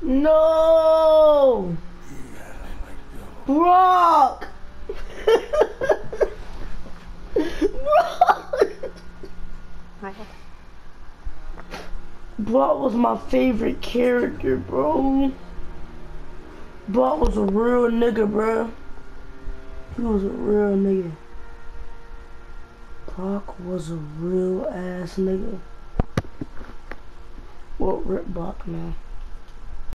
No! Brok! Brok was my favorite character, bro. Brok was a real nigga, bro. He was a real nigga. Brok was a real ass nigga. Well, rip Brok now.